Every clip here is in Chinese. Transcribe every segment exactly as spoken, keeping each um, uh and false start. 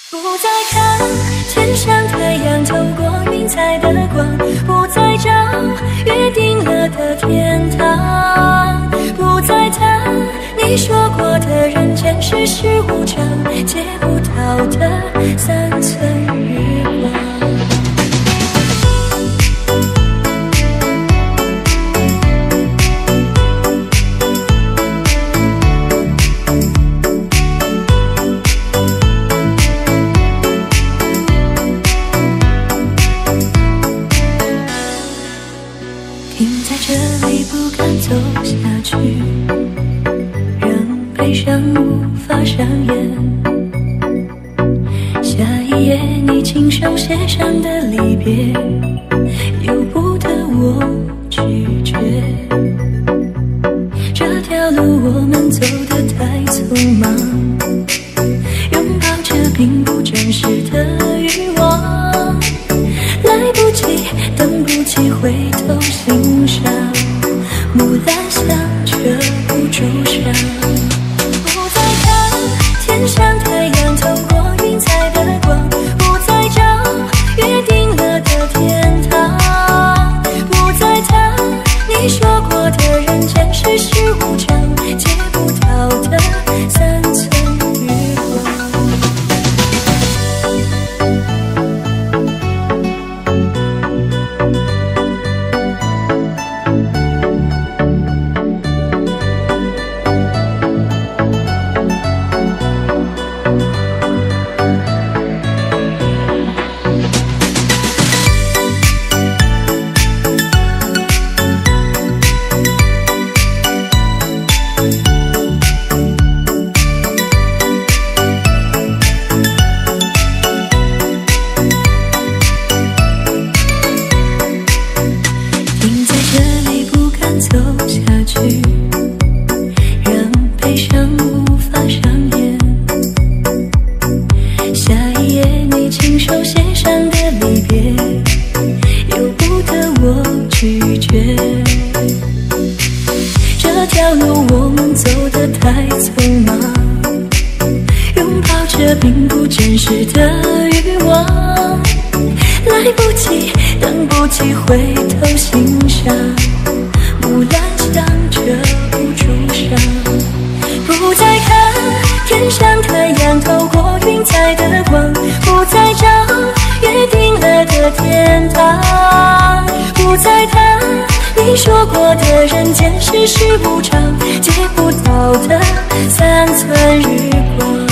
不再看天上太阳透过云彩的光，不再找约定了的天堂，不再谈你说过的人间世事无常，借不到的三寸日光。走下去，让悲伤无法上演。下一页你亲手写上的离别，由不得我拒绝。这条路我们走得太匆忙，拥抱着并不真实的欲望，来不及，等不及回头欣赏。木兰香却不周详，不再看天上太阳透过云彩的光，不再找约定了的天堂，不再谈你说过的人间世事无常，借不到的三寸日光。走下去，让悲伤无法上演。下一页你亲手写上的离别，由不得我拒绝。这条路我们走得太匆忙，拥抱着并不真实的欲望，来不及，等不及回头欣赏。木兰香遮不住伤，不再看天上太阳透过云彩的光，不再找约定了的天堂，不再谈你说过的人间世事无常，借不到的三寸日光。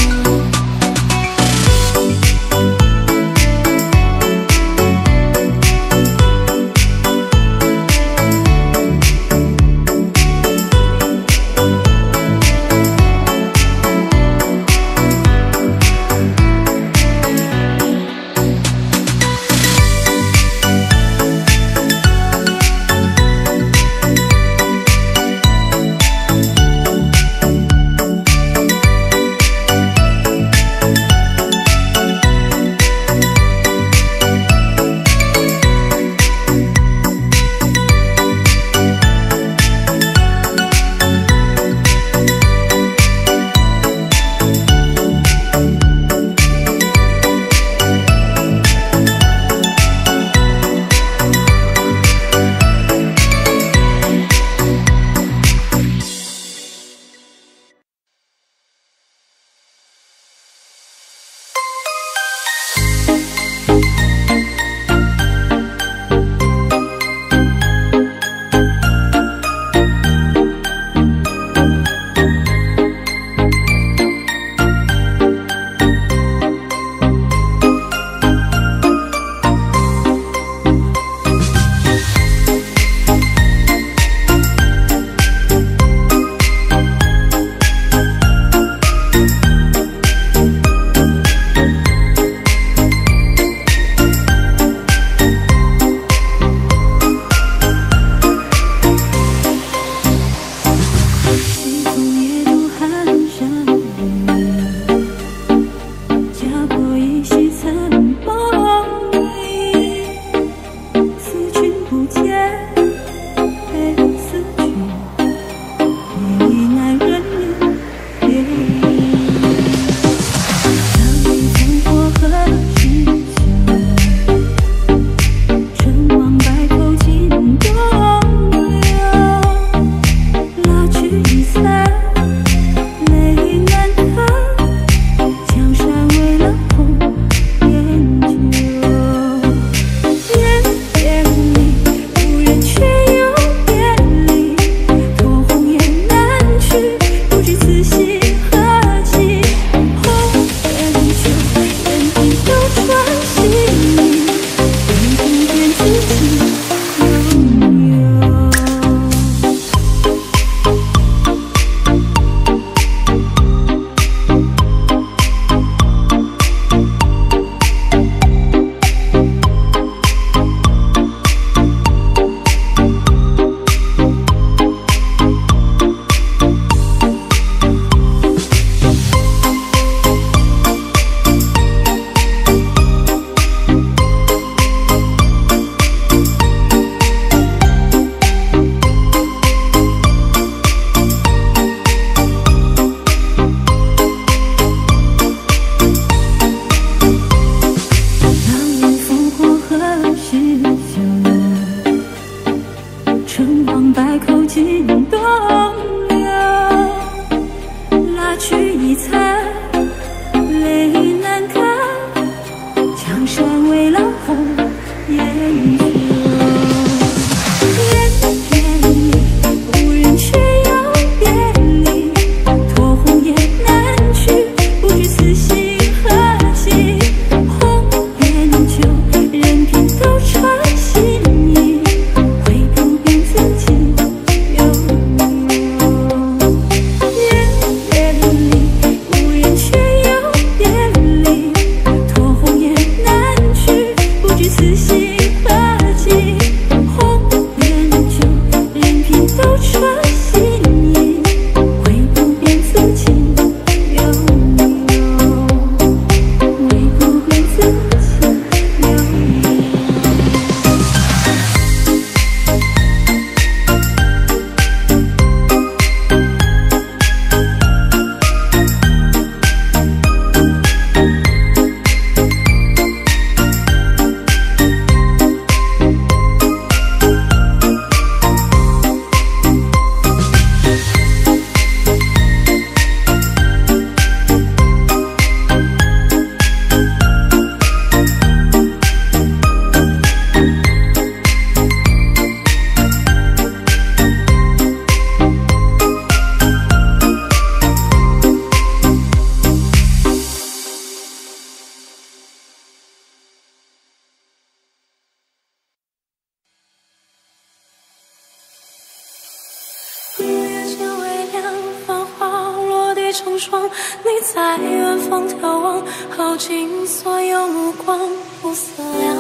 成双，你在远方眺望，耗尽所有目光，不思量，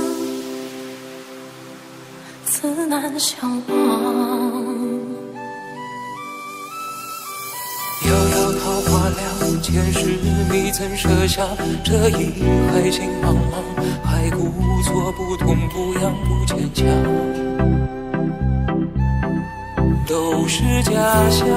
自难相忘。 遥遥桃花凉，前世你怎舍下这一海情茫茫？还故作不痛不痒不坚强，都是假象。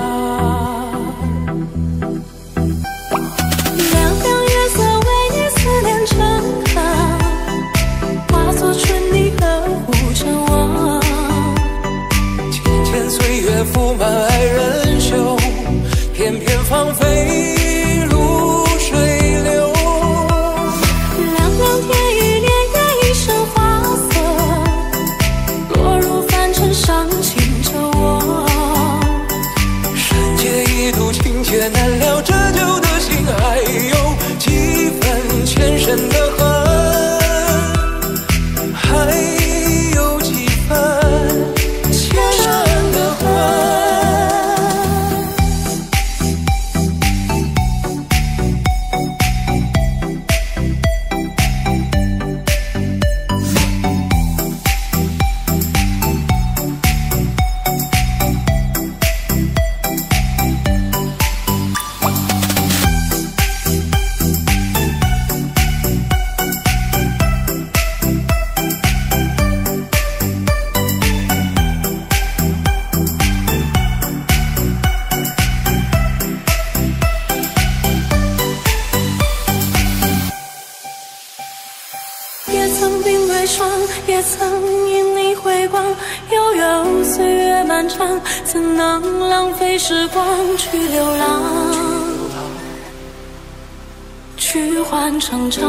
凉凉月色为你思念成河，化作春泥呵护着我。 浅浅岁月覆满爱人袖，偏偏芳菲如水流。 凉凉天与年月一身花色，落入凡尘伤情着我。 山界一度情劫难了，这旧的心还有几分前生的恨，还有几分前生的恨。 也曾并对霜，也曾因你回光，悠悠岁月漫长，怎能浪费时光去流浪，去换成长。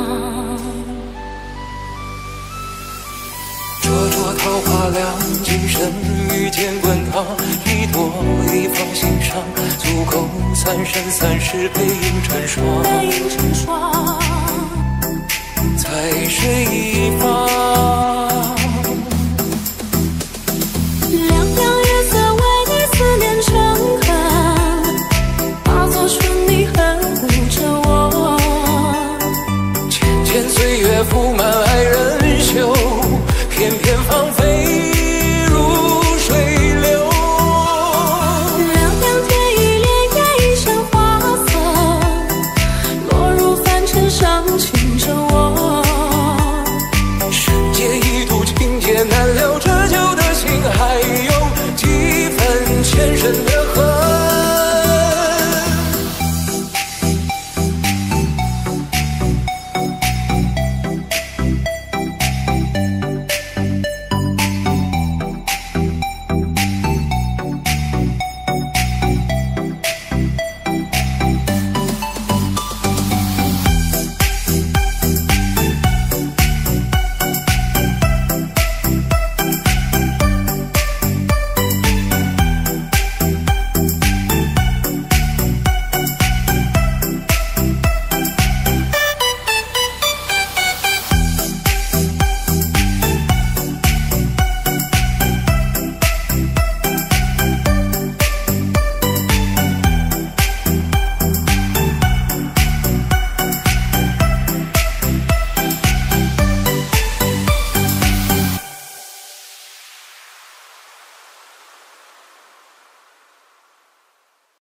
灼灼桃花凉，今生遇见滚烫，一朵一放心上，足够三生三世背影成双。